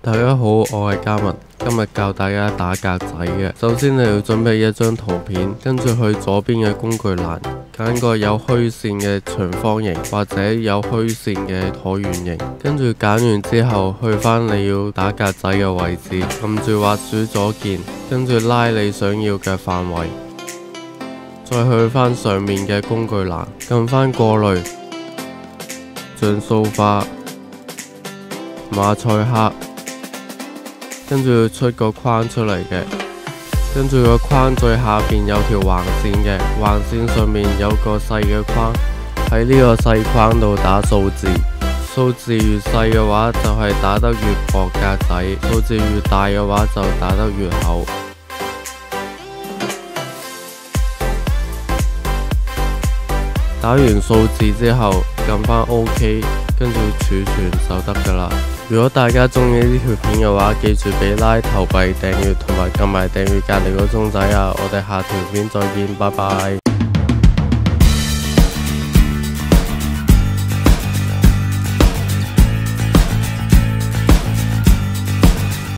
大家好，我係嘉文，今日教大家打格仔嘅。首先你要準備一張圖片，跟住去左邊嘅工具欄，揀個有虛線嘅長方形或者有虛線嘅橢圓形，跟住揀完之後去返你要打格仔嘅位置，撳住滑鼠左鍵，跟住拉你想要嘅範圍，再去返上面嘅工具欄，撳返過濾、像素化、馬賽克。跟住要出個框出嚟嘅，跟住個框最下邊有條橫線嘅，橫線上面有個細嘅框，喺呢個細框度打數字，數字越細嘅話就係打得越薄格仔，數字越大嘅話就打得越厚。打完數字之後，撳返 OK， 跟住儲存就得噶啦。如果大家中意呢條片嘅話，記住俾like、投幣、訂閱同埋撳埋訂閱隔離個鐘仔啊！我哋下條片再見，拜拜。